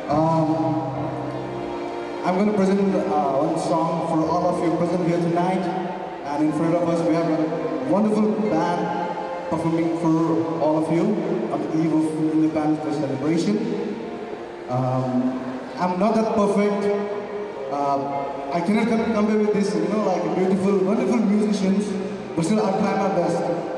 Um, I'm going to present one song for all of you present here tonight. And in front of us, we have a wonderful band performing for all of you on the eve of Independence Day celebration. I'm not that perfect. I cannot compare with this, like beautiful, wonderful musicians, but still I'll try my best.